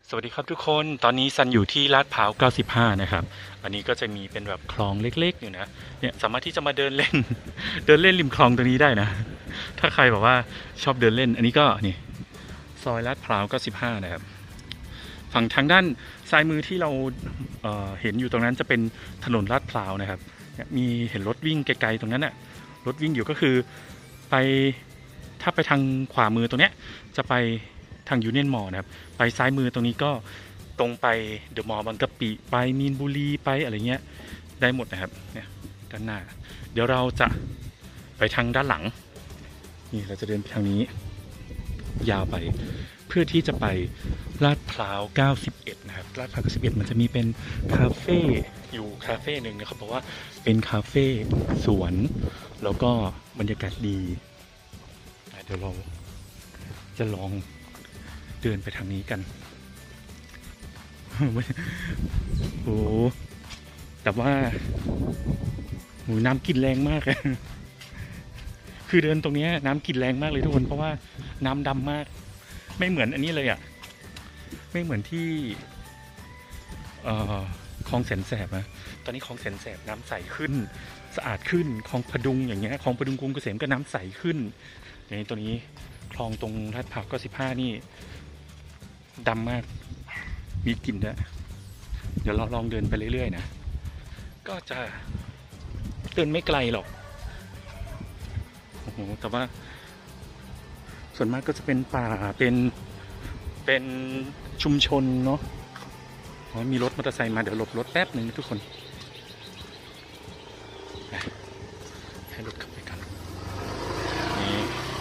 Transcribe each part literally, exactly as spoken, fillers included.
สวัสดีครับทุกคน ตอนนี้ซันอยู่ที่ลาดพร้าวเก้าสิบห้านะครับ อันนี้ก็จะมีเป็นแบบคลองเล็กๆอยู่นะ เนี่ยสามารถที่จะมาเดินเล่น เดินเล่นริมคลองตรงนี้ได้นะ ถ้าใครบอกว่าชอบเดินเล่น อันนี้ก็นี่ซอยลาดพร้าวเก้าสิบห้านะครับ ฝั่งทางด้านซ้ายมือที่เราเเห็นอยู่ตรงนั้นจะเป็นถนนลาดพร้าวนะครับ มีเห็นรถวิ่งไกลๆตรงนั้นน่ะ รถวิ่งอยู่ก็คือไปถ้าไปทางขวามือตรงเนี้ยจะไปทางยูเนียนมอลล์นะครับไปซ้ายมือตรงนี้ก็ตรงไปเดอะมอลล์บางกะปิไปมีนบุรีไปอะไรเงี้ยได้หมดนะครับเนี่ยด้านหน้าเดี๋ยวเราจะไปทางด้านหลังนี่เราจะเดินไปทางนี้ยาวไปเพื่อที่จะไปลาดพร้าวเก้าสิบเอ็ดนะครับลาดพร้าวเก้าสิบเอ็ดมันจะมีเป็นคาเฟ่อยู่คาเฟ่หนึ่งนะครับเพราะว่าเป็นคาเฟ่สวนแล้วก็บรรยากาศดีเดี๋ยวเราจะลองเดินไปทางนี้กันโอ้แต่ว่าหนูน้ำกินแรงมากเลยคือเดินตรงนี้น้ำกินแรงมากเลยทุกคนเพราะว่าน้ำดำมากไม่เหมือนอันนี้เลยอ่ะไม่เหมือนที่คลองแสนแสบนะตอนนี้คลองแสนแสบน้ำใสขึ้นสะอาดขึ้นคลองพดุงอย่างเงี้ยคลองพดุงกรุงเกษมก็น้ำใสขึ้นอย่างนี้ตัวนี้คลองตรงลาดพร้าวเก้าสิบห้านี่ดำมากมีกลิ่นด้วยเดี๋ยวเราลองเดินไปเรื่อยๆนะก็จะเดินไม่ไกลหรอกโอ้โหแต่ว่าส่วนมากก็จะเป็นป่าเป็นเป็นชุมชนเนาะมีรถมอเตอร์ไซค์มาเดี๋ยวหลบรถแป๊บหนึ่งทุกคนให้รถขับไปกันนี่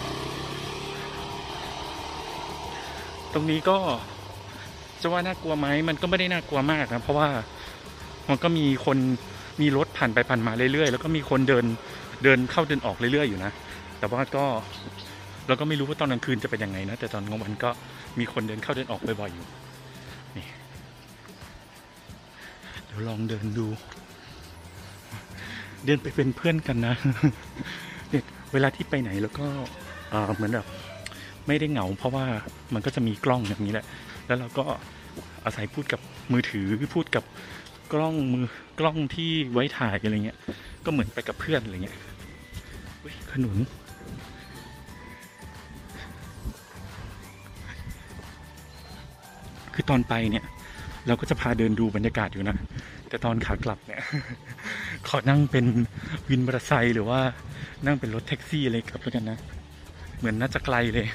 ตรงนี้ก็จะว่าน่ากลัวไหมมันก็ไม่ได้น่ากลัวมากนะเพราะว่ามันก็มีคนมีรถผ่านไปผ่านมาเรื่อยๆแล้วก็มีคนเดินเดินเข้าเดินออกเรื่อยๆอยู่นะแต่ว่าก็เราก็ไม่รู้ว่าตอนกลางคืนจะเป็นยังไงนะแต่ตอนกลางวันก็มีคนเดินเข้าเดินออกบ่อยๆอยู่นี่เดี๋ยวลองเดินดูเดินไปเป็นเพื่อนกันนะเนี่ยเวลาที่ไปไหนแล้วก็เหมือนแบบไม่ได้เหงาเพราะว่ามันก็จะมีกล้องอย่างนี้แหละแล้วเราก็อาศัยพูดกับมือถือพูดกับกล้องมือกล้องที่ไว้ถ่ายอะไรเงี้ยก็เหมือนไปกับเพื่อนอะไรเงี้ยขนุนคือตอนไปเนี่ยเราก็จะพาเดินดูบรรยากาศอยู่นะแต่ตอนขากลับเนี่ยขอนั่งเป็นวินมอเตอร์ไซค์หรือว่านั่งเป็นรถแท็กซี่อะไรกลับแล้วกันนะเหมือนน่าจะไกลเลย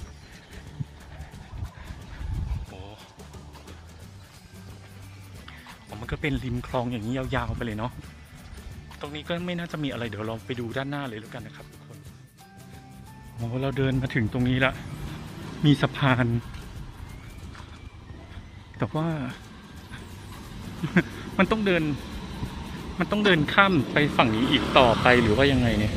มันก็เป็นริมคลองอย่างนี้ยาวๆไปเลยเนาะตรงนี้ก็ไม่น่าจะมีอะไรเดี๋ยวลองไปดูด้านหน้าเลยแล้วกันนะครับทุกคนโอ้เราเดินมาถึงตรงนี้ละมีสะพานแต่ว่ามันต้องเดินมันต้องเดินข้ามไปฝั่งนี้อีกต่อไปหรือว่ายังไงเนี่ย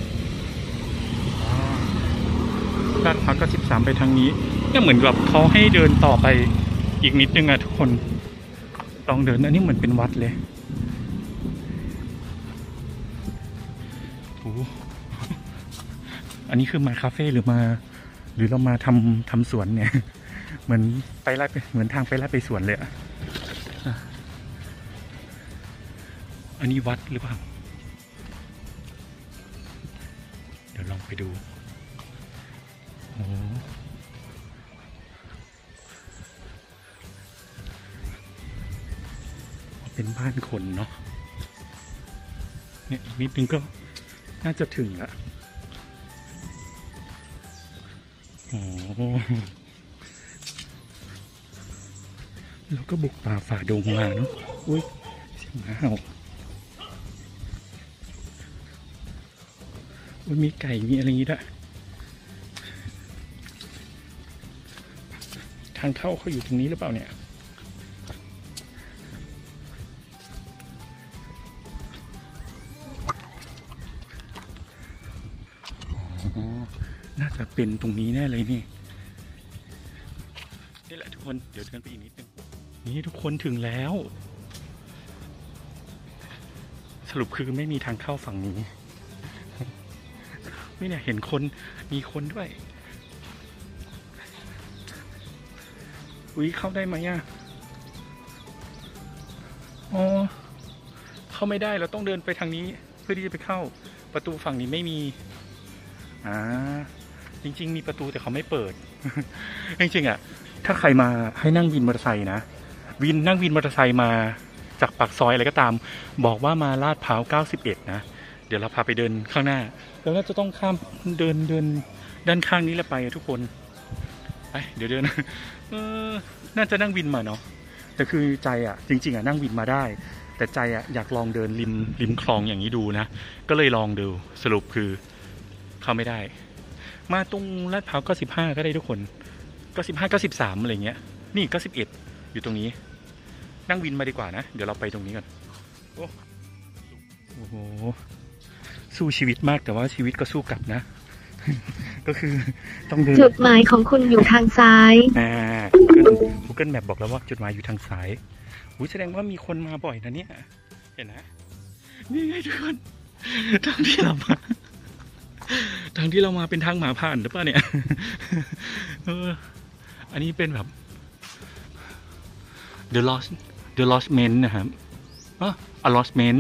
ลาดพร้าวก็สิบสามไปทางนี้ก็เหมือนกับเขาให้เดินต่อไปอีกนิดนึงอะทุกคนลองเดินอันนี้เหมือนเป็นวัดเลยโอ้อันนี้คือมาคาเฟ่หรือมาหรือเรามาทำทำสวนเนี่ยเหมือนไปไล่ไปเหมือนทางไปไล่ไปสวนเลยอะอันนี้วัดหรือเปล่าเดี๋ยวลองไปดูโอ้เป็นบ้านคนเนาะเนี่ยนิดนึงก็น่าจะถึงละโอ้แล้วก็บุกป่าฝ่าดงมาเนาะอุ้ยเสียงหมาเห่าอุ้ยมีไก่มีอะไรอย่างงี้ด้วยทางเข้าเขาอยู่ตรงนี้หรือเปล่าเนี่ยน่าจะเป็นตรงนี้แน่เลยนี่นี่แหละทุกคนเดี๋ยวเดินไปอีกนิดนึงนี่ทุกคนถึงแล้วสรุปคือไม่มีทางเข้าฝั่งนี้ไม่เนี่ยเห็นคนมีคนด้วยอุ้ยเข้าได้ไหมอ่ะอ๋อเข้าไม่ได้เราต้องเดินไปทางนี้เพื่อที่จะไปเข้าประตูฝั่งนี้ไม่มีอ่าจริงๆมีประตูแต่เขาไม่เปิด จริงๆอ่ะถ้าใครมาให้นั่งวินมอเตอร์ไซค์นะวินนั่งวินมอเตอร์ไซค์มาจากปากซอยอะไรก็ตามบอกว่ามาลาดพร้าวเก้าสิบเอ็ดนะเดี๋ยวเราพาไปเดินข้างหน้าแล้วน่าจะต้องข้ามเดินเดินด้านข้างนี้แล้วไปทุกคนไปเดี๋ยวเดินเออน่าจะนั่งวินมาเนาะแต่คือใจอ่ะจริงๆอ่ะนั่งวินมาได้แต่ใจอ่ะอยากลองเดินริมริมคลองอย่างนี้ดูนะก็เลยลองดูสรุปคือเข้าไม่ได้มาตรงลาดพร้าวเก้าสิบห้าก็ได้ทุกคนเก้าสิบห้าเก้าสิบสามอะไรเงี้ยนี่เก้าสิบเอ็ดอยู่ตรงนี้นั่งวินมาดีกว่านะเดี๋ยวเราไปตรงนี้ก่อนโอ้โหสู้ชีวิตมากแต่ว่าชีวิตก็สู้กลับนะ ก็คือต้องเดินจุดหมายของคุณอยู่ทางซ้ายอ่า Google Google Map บอกแล้วว่าจุดหมายอยู่ทางซ้ายอุ้ยแสดงว่ามีคนมาบ่อยนะเนี่ยเห็นนะนี่ไงทุกคนทางที่เรามาทางที่เรามาเป็นทางหมาผ่านหรือเปล่าเนี่ยเอออันนี้เป็นแบบ The Lost The Lostment นะครับอ๋อ Allotment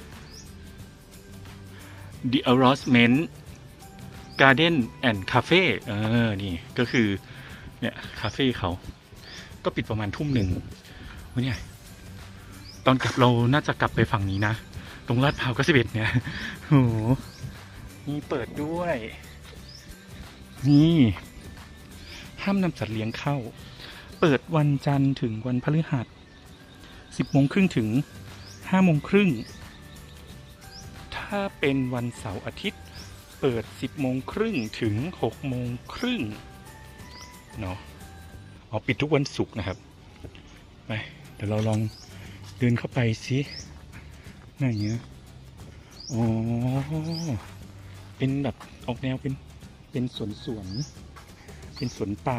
The Allotment Garden and Cafe เออนี่ก็คือเนี่ยคาเฟ่เขาก็ปิดประมาณทุ่มหนึ่งวันนี้ตอนกลับเราน่าจะกลับไปฝั่งนี้นะตรงลาดพร้าวเก้าสิบเอ็ดเนี่ยโอ้โหนี่เปิดด้วยนี่ห้ามนำสัตว์เลี้ยงเข้าเปิดวันจันทร์ถึงวันพฤหัสสิบโมงครึ่งถึงห้าโมงครึ่งถ้าเป็นวันเสาร์อาทิตย์เปิดสิบโมงครึ่งถึงหกโมงครึ่งเนาะอ๋อปิดทุกวันศุกร์นะครับไปเดี๋ยวเราลองเดินเข้าไปสิไหนเงี้ยอ๋อเป็นแบบออกแนวเป็นเป็นสวนสวนเป็นสวนป่า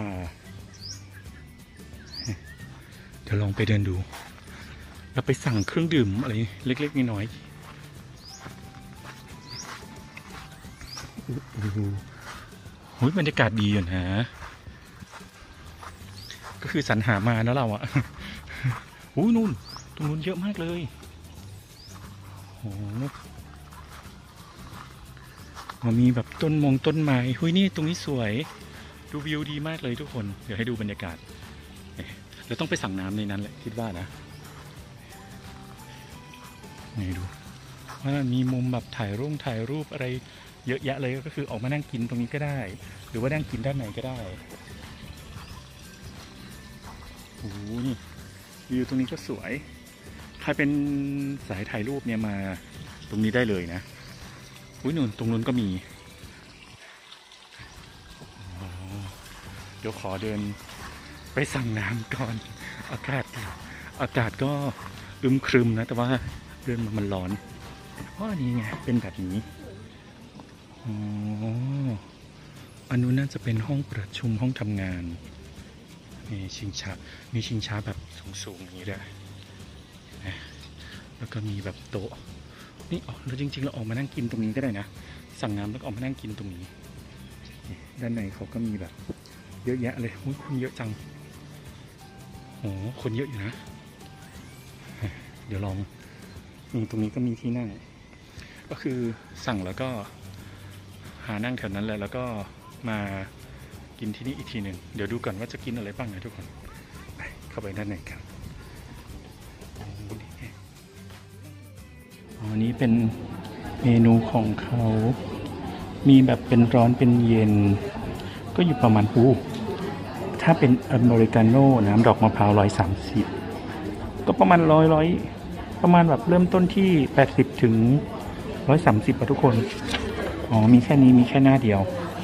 เดี๋ยวลองไปเดินดูแล้วไปสั่งเครื่องดื่มอะไรเล็กๆน้อยๆโอ้โหบรรยากาศดีอยู่นะก็คือสรรหามาแล้วเราอะโอ้ยนู่นตรงนู้นเยอะมากเลยโอ้มันมีแบบต้นมงต้นไม้หุยนี่ตรงนี้สวยดูวิวดีมากเลยทุกคนเดี๋ยวให้ดูบรรยากาศเราต้องไปสั่งน้ำในนั้นแหละคิดว่านะนี่ดูว่ามีมุมแบบถ่ายรูปถ่ายรูปอะไรเยอะแยะเลยก็คือออกมานั่งกินตรงนี้ก็ได้หรือว่านั่งกินด้านไหนก็ได้โอ้โหนี่วิวตรงนี้ก็สวยใครเป็นสายถ่ายรูปเนี่ยมาตรงนี้ได้เลยนะอุ้ยนู่นตรงนู้นก็มีเดี๋ยวขอเดินไปสั่งน้ำก่อนอากาศอากาศก็อึมครึมนะแต่ว่าเดินมามันร้อนเพราะนี่ไงเป็นแบบนี้อ๋ออันนู้นน่าจะเป็นห้องประชุมห้องทำงานมีชิงช้ามีชิงช้าแบบสูงๆอย่างนี้ด้วยแล้วก็มีแบบโต๊ะนี่อ๋อแล้วจริงๆเราออกมานั่งกินตรงนี้ก็ได้นะสั่งน้ำแล้วก็ออกมานั่งกินตรงนี้ด้านในเขาก็มีแบบเยอะแยะเลยคนเยอะจังโอ้คนเยอะอยู่นะเดี๋ยวลองนี่ตรงนี้ก็มีที่นั่งก็คือสั่งแล้วก็หานั่งแถวนั้นเลยแล้วก็มากินที่นี่อีกทีหนึ่งเดี๋ยวดูก่อนว่าจะกินอะไรบ้างนะทุกคนไปเข้าไปด้านในกันอ๋อนี้เป็นเมนูของเขามีแบบเป็นร้อนเป็นเย็นก็อยู่ประมาณปูถ้าเป็นอเมริกาโน่น้ำดอกมะพร้าวร้อยสามสิบก็ประมาณร้อยร้อยประมาณแบบเริ่มต้นที่แปดสิบถึงร้อยสามสิบอะทุกคนอ๋อมีแค่นี้มีแค่หน้าเดียว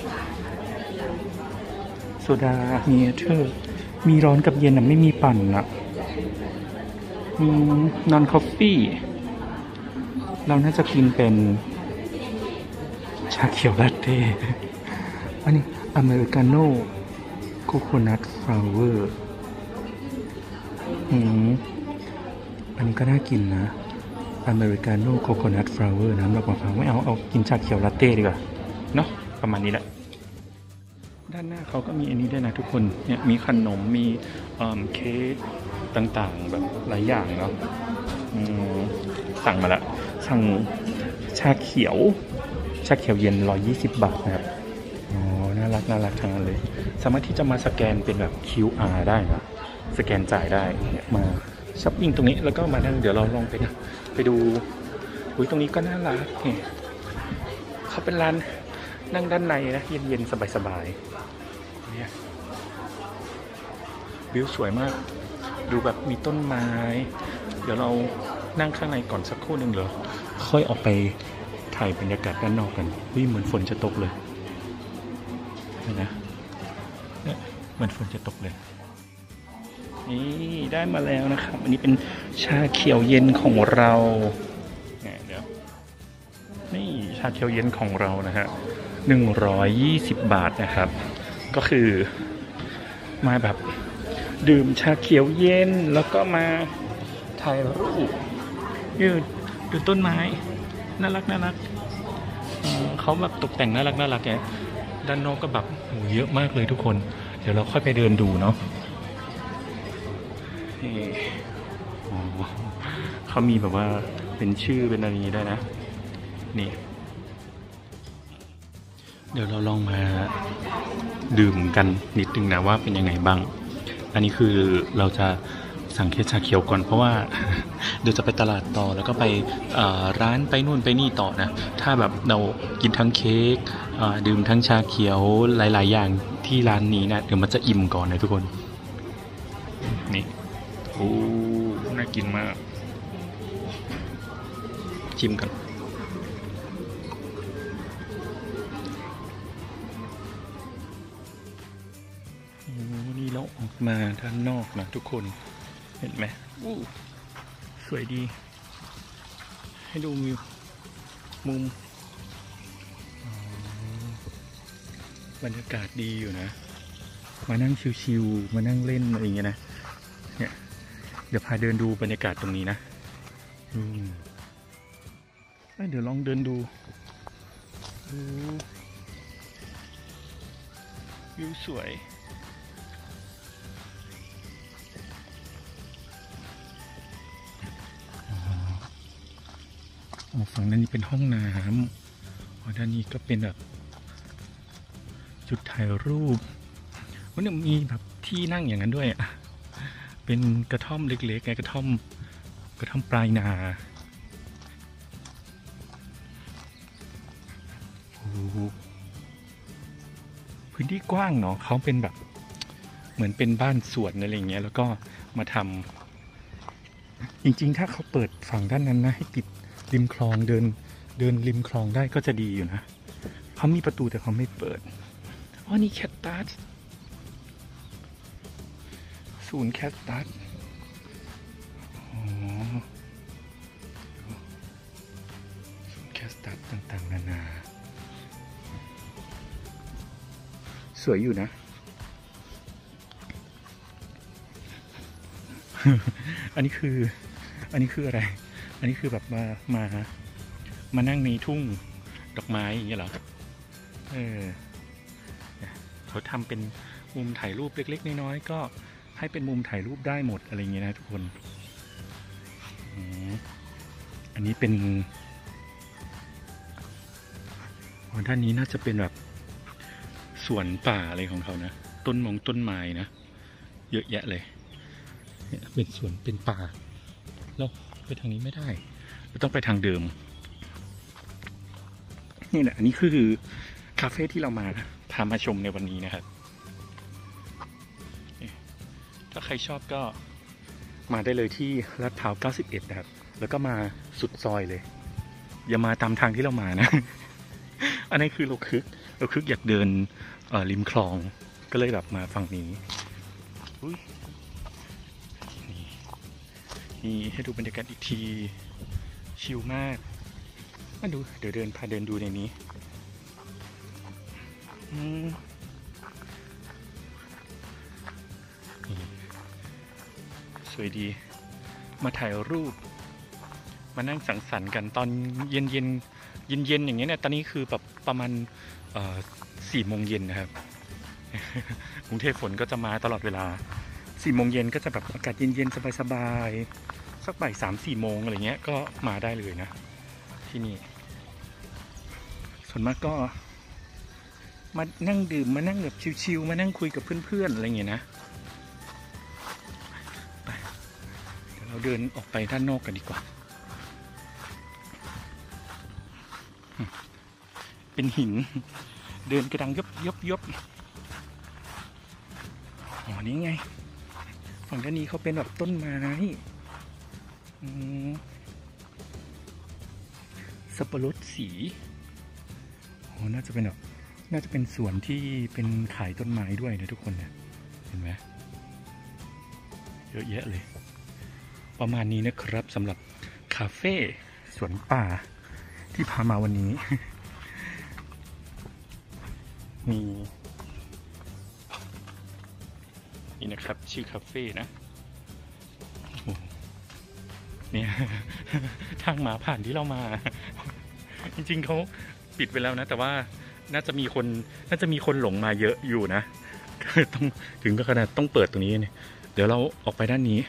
โซดามีเธอมีร้อนกับเย็นอะไม่มีปั่นอะอืมนอนคอฟฟี่เราน่าจะกินเป็นชาเขียวลาเต้อันนี้อเมริกาโน่โคโคนัทฟลาวเวอร์อืมอันนี้ก็น่ากินนะอเมริกาโน่โคโคนัทฟลาวเวอร์น้ำดอกมะพร้าวไม่เอาเอากินชาเขียวลาเต้ดีกว่าเนาะประมาณนี้แหละด้านหน้าเขาก็มีอันนี้ด้วยนะทุกคนเนี่ยมีขนมมีอืมเค้กต่างๆแบบหลายอย่างเนาะอืมสั่งมาละสั่งชาเขียวชาเขียวเย็นร้อยยี่สิบบาทนะครับอ๋อน่ารักน่ารักทั้งนั้นเลยสามารถที่จะมาสแกนเป็นแบบ คิว อาร์ ได้นะสแกนจ่ายได้เนี่ยมาช้อปปิ้งตรงนี้แล้วก็มานั่งเดี๋ยวเราลองไปนะไปดูอุ้ยตรงนี้ก็น่ารักนี่เขาเป็นร้านนั่งด้านในนะเย็นๆสบายๆเนี่ยวิวสวยมากดูแบบมีต้นไม้เดี๋ยวเรานั่งข้างในก่อนสักครู่หนึ่งเหรอค่อยออกไปถ่ายบรรยากาศด้านนอกกันวิ่เหมือนฝนจะตกเลยนี่นะเนี่ยเหมือนฝนจะตกเลยนี่ได้มาแล้วนะครับอันนี้เป็นชาเขียวเย็นของเราเนี่ยเดี๋ยวนี่ชาเขียวเย็นของเรานะฮะหนึ่งร้อยยี่สิบบาทนะครับก็คือมาแบบดื่มชาเขียวเย็นแล้วก็มาถ่ายรูปยืดดูต้นไม้น่ารักน่ารักเขาแบบตกแต่งน่ารักน่ารักแกด้านนอกก็แบบโหเยอะมากเลยทุกคนเดี๋ยวเราค่อยไปเดินดูเนาะนี่เขามีแบบว่าเป็นชื่อเป็นอะไรอย่างนี้ได้นะนี่เดี๋ยวเราลองมาดื่มกันนิดนึงนะว่าเป็นยังไงบ้างอันนี้คือเราจะสั่งแค่ชาเขียวก่อนเพราะว่าเดี๋ยวจะไปตลาดต่อแล้วก็ไปร้านไปนู่นไปนี่ต่อนะถ้าแบบเรากินทั้งเค้กดื่มทั้งชาเขียวหลายๆอย่างที่ร้านนี้นะเดี๋ยวมันจะอิ่มก่อนนะทุกคนนี่โอ้น่ากินมากชิมกันโอ้นี่เราออกมาด้านนอกนะทุกคนเห็นไหมอู้สวยดีให้ดูวิวมุมบรรยากาศดีอยู่นะมานั่งชิวๆมานั่งเล่นอะไรอย่างเงี้ยนะเนี่ยเดี๋ยวพาเดินดูบรรยากาศตรงนี้นะอืมเดี๋ยวลองเดินดูวิวสวยฝั่งนั้นนี่เป็นห้องน้ำด้านนี้ก็เป็นแบบจุดถ่ายรูปมันมีแบบที่นั่งอย่างนั้นด้วยอ่ะเป็นกระท่อมเล็กๆไงกระท่อมกระท่อมปลายนาพื้นที่กว้างเนาะเขาเป็นแบบเหมือนเป็นบ้านสวนอะไรอย่างเงี้ยแล้วก็มาทำจริงๆถ้าเขาเปิดฝั่งด้านนั้นนะให้ติดริมคลองเดินเดินริมคลองได้ก็จะดีอยู่นะเขามีประตูแต่เขาไม่เปิดอ๋อนี่แคทตัสศูนย์แคทตัสอ๋อศูนย์แคทตัสต่างๆนานาสวยอยู่นะ อันนี้คืออันนี้คืออะไรอันนี้คือแบบมามามานั่งในทุ่งดอกไม้อย่างเงี้ยเหรอเออเขาทำเป็นมุมถ่ายรูปเล็กๆน้อยๆก็ให้เป็นมุมถ่ายรูปได้หมดอะไรเงี้ยนะทุกคนอันนี้เป็นด้านนี้น่าจะเป็นแบบสวนป่าอะไรของเขานะต้นมงต้นไม้นะเยอะแยะเลยเนี่ยเป็นสวนเป็นป่าแล้วไปทางนี้ไม่ได้เราต้องไปทางเดิมนี่แหละอันนี้คือคาเฟ่ที่เรามาพามาชมในวันนี้นะครับถ้าใครชอบก็มาได้เลยที่ลาดพร้าวเก้าสิบเอ็ดนะครับแล้วก็มาสุดซอยเลยอย่ามาตามทางที่เรามานะ อันนี้คือเราคึกเราคึกอยากเดินริมคลองก็เลยแบบมาฝั่งนี้นี่ให้ดูบรรยากาศอีกทีชิลมากมาดูเดี๋ยวเดินพาเดินดูในนี้สวยดีมาถ่ายรูปมานั่งสังสรรค์กันตอนเย็นเย็นเย็นเย็นอย่างเงี้ยเนี่ยตอนนี้คือแบบประมาณสี่โมงเย็นนะครับกรุงเทพฝนก็จะมาตลอดเวลาสี่โมงเย็นก็จะแบบอากาศเย็นๆสบายๆสักบ่ายสามสี่โมงอะไรเงี้ยก็มาได้เลยนะที่นี่ส่วนมากก็มานั่งดื่มมานั่งแบบชิลๆมานั่งคุยกับเพื่อนๆอะไรเงี้ยนะไปเดี๋ยวเราเดินออกไปด้านนอกกันดีกว่าเป็นหินเดินกระดังยบยบยบอ๋อนี่ไงฝั่งด้านนี้เขาเป็นแบบต้นไม้สับปะรดสีโอ้น่าจะเป็นแบบน่าจะเป็นสวนที่เป็นขายต้นไม้ด้วยนะทุกคนเนี่ยเห็นไหมเยอะแยะเลยประมาณนี้นะครับสำหรับคาเฟ่สวนป่าที่พามาวันนี้มีนี่นะครับชื่อคาเฟ่นะเนี่ยทางหมาผ่านที่เรามาจริงๆเขาปิดไปแล้วนะแต่ว่าน่าจะมีคนน่าจะมีคนหลงมาเยอะอยู่นะต้องถึงก็ขนาดต้องเปิดตรงนี้เนี่ยเดี๋ยวเราออกไปด้านนี้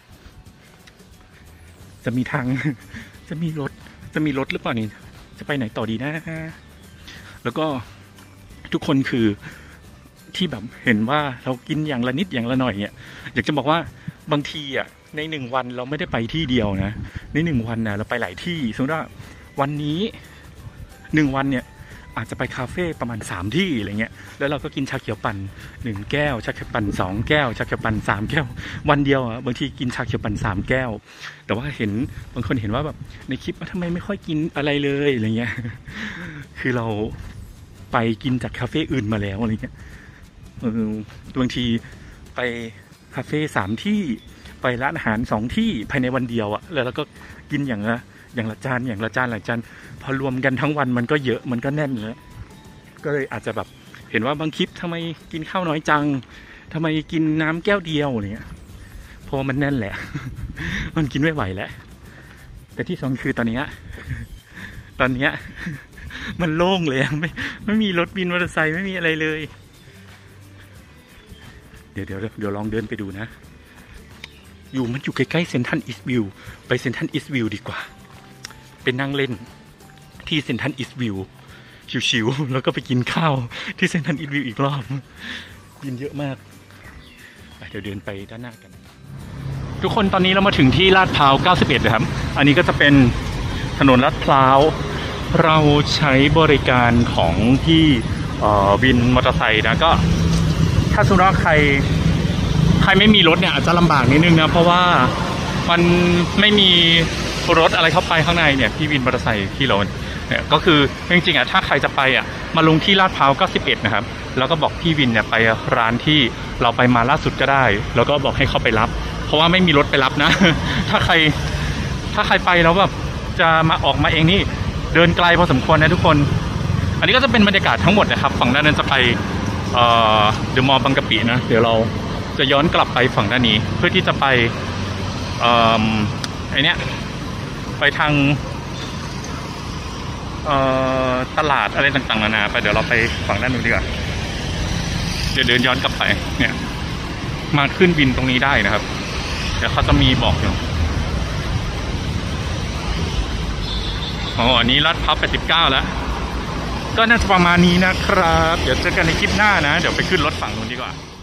จะมีทางจะมีรถจะมีรถหรือเปล่านี่จะไปไหนต่อดีนะแล้วก็ทุกคนคือที่แบบเห็นว่าเรากินอย่างละนิดอย่างละหน่อยเนี่ยอยากจะบอกว่าบางทีอ่ะในหนึ่งวันเราไม่ได้ไปที่เดียวนะในหนึ่งวันนะเราไปหลายที่สมมติว่าวันนี้หนึ่งวันเนี่ยอาจจะไปคาเฟ่ประมาณสามที่อะไรเงี้ยแล้วเราก็กินชาเขียวปั่นหนึ่งแก้วชาเขียวปั่นสองแก้วชาเขียวปั่นสามแก้ววันเดียวอ่ะบางทีกินชาเขียวปั่นสามแก้วแต่ว่าเห็นบางคนเห็นว่าแบบในคลิปว่าทำไมไม่ค่อยกินอะไรเลยอะไรเงี้ยคือเราไปกินจากคาเฟ่อื่นมาแล้วอะไรเงี้ยเออบางทีไปคาเฟ่สามที่ไปร้านอาหารสองที่ภายในวันเดียวอ่ะแล้วเราก็กินอย่างละอย่างละจานอย่างละจานหลายจานพอรวมกันทั้งวันมันก็เยอะมันก็แน่นแล้วก็เลยอาจจะแบบเห็นว่าบางคลิปทำไมกินข้าวน้อยจังทำไมกินน้ำแก้วเดียวอะไรเงี้ยเพราะมันแน่นแหละ มันกินไม่ไหวแล้วแต่ที่สองคือตอนนี้ตอนนี้มันโล่งเลยไม่ไม่มีรถบินมอเตอร์ไซค์ไม่มีอะไรเลยเดี๋ยวเดี๋ยวเดี๋ยวลองเดินไปดูนะอยู่มันอยู่ใกล้ๆเซ็นทรัลอีสต์วิวไปเซ็นทรัลอีสต์วิวดีกว่าเป็นนั่งเล่นที่เซ็นทรัลอีสต์วิวชิวๆแล้วก็ไปกินข้าวที่เซ็นทรัลอีสต์วิวอีกรอบกินเยอะมากเดี๋ยวเดินไปด้านหน้ากันทุกคนตอนนี้เรามาถึงที่ลาดพร้าวเก้าสิบเอ็ดนะครับอันนี้ก็จะเป็นถนนลาดพร้าวเราใช้บริการของที่วินมอเตอร์ไซค์นะก็ถ้าสมมติว่าใครใครไม่มีรถเนี่ยอาจจะลำบากนิดนึงนะเพราะว่ามันไม่มีรถอะไรเข้าไปข้างในเนี่ยที่วินมอเตอร์ไซค์ที่เราเนี่ยก็คือจริงๆอ่ะถ้าใครจะไปอ่ะมาลงที่ลาดพร้าวเก้าสิบเอ็ดนะครับแล้วก็บอกพี่วินเนี่ยไปร้านที่เราไปมาล่าสุดก็ได้แล้วก็บอกให้เขาไปรับเพราะว่าไม่มีรถไปรับนะ ถ้าใครถ้าใครไปแล้วแบบจะมาออกมาเองนี่เดินไกลพอสมควรนะทุกคนอันนี้ก็จะเป็นบรรยากาศทั้งหมดนะครับฝั่งด้านนั้นจะไปเอ่อเดอะมอลล์บางกะปินะเดี๋ยวเราจะย้อนกลับไปฝั่งด้านนี้เพื่อที่จะไปเอ่อไอเนี้ยไปทางเอ่อตลาดอะไรต่างๆนานาไปเดี๋ยวเราไปฝั่งด้านนู้นดีกว่าเดี๋ยวเดินย้อนกลับไปเนี่ยมาขึ้นบินตรงนี้ได้นะครับเดี๋ยวเขาจะมีบอกอยู่อ๋ออันนี้ลาดพร้าวแปดสิบเก้าแล้วก็น่าจะประมาณนี้นะครับเดี๋ยวเจอกันในคลิปหน้านะเดี๋ยวไปขึ้นรถฝั่งนู้นดีกว่า